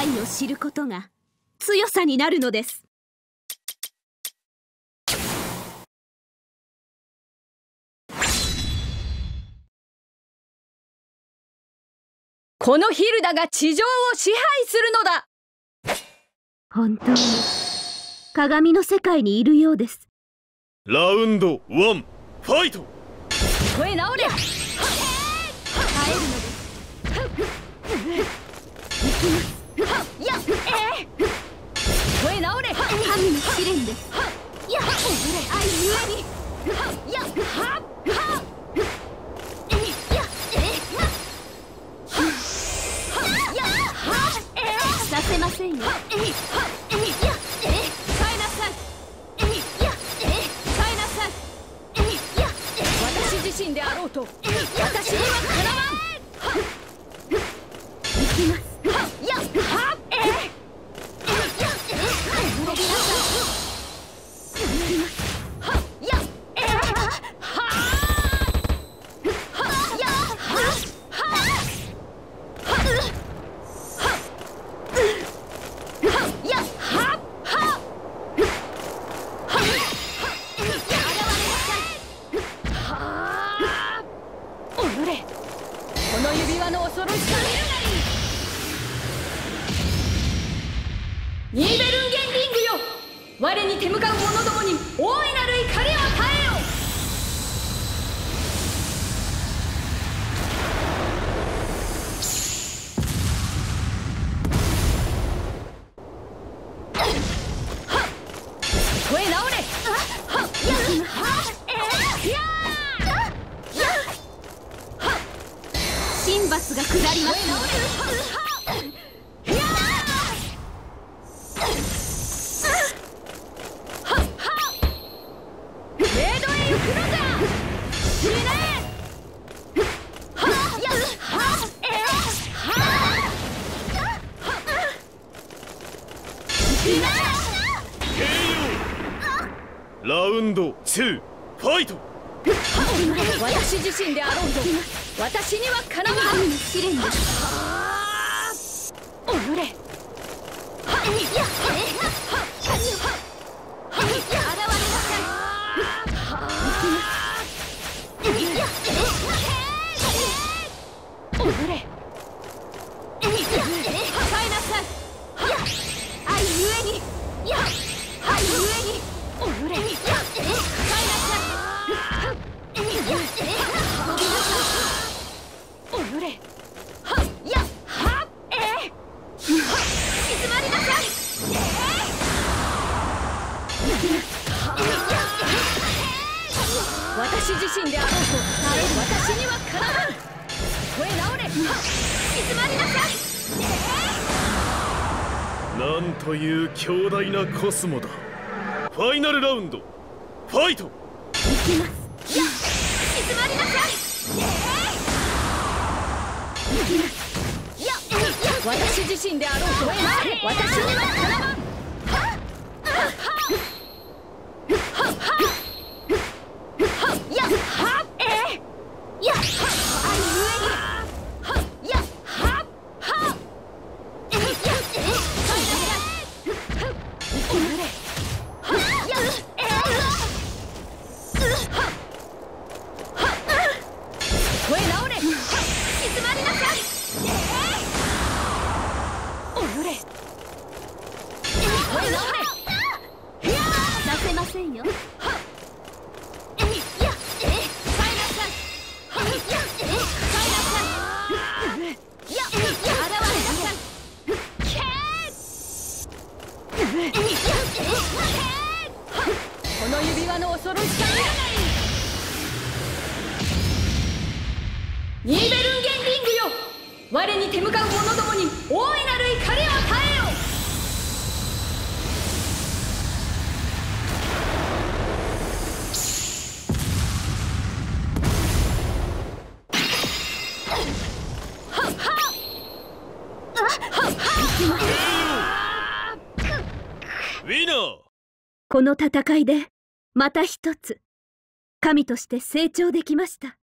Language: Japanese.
愛を知ることが強さになるのです。 このヒルダが地上を支配するのだ。 本当に鏡の世界にいるようです。 ラウンド1ファイト。 声直れ。 会えるのです。行きます。 声直れ。 神の試練です。愛ゆえに。させませんよ。 使いなさい。使いなさい。私自身であろうと私にはかなわん。 行きます。 この指輪の恐ろしさ見るがいい。ニーベルンゲンリングよ、我に手向かう者どもに大いなる怒りを与えよ。声直れ。 神罰が下ります。 メイドへ行くのだ。死ね。 ラウンド2ファイト。 私自身であろうと私にはかなわん。 神の試練です。 おのれ。おのれ。使いなさい。 愛ゆえに。愛ゆえに。 おのれ。使いなさい。おのれ。 静まりなさい。 私自身であろうと私にはかなわん。声直れ。 静まりなさい。 なんという強大なコスモだ。ファイナルラウンドファイト。 行きます。静まりなさい。 私自身であろうと私にはかなわん。声直れ。 静まりなさい。 おのれ。声直れ。 させませんよ。 使いなさい。この指輪の恐ろしさ見るがいい。ニーベルンゲンリングよ、我に手向かう者どもに大いなる怒りを与えよ。 ウィナー。 この戦いでまた一つ神として成長できました。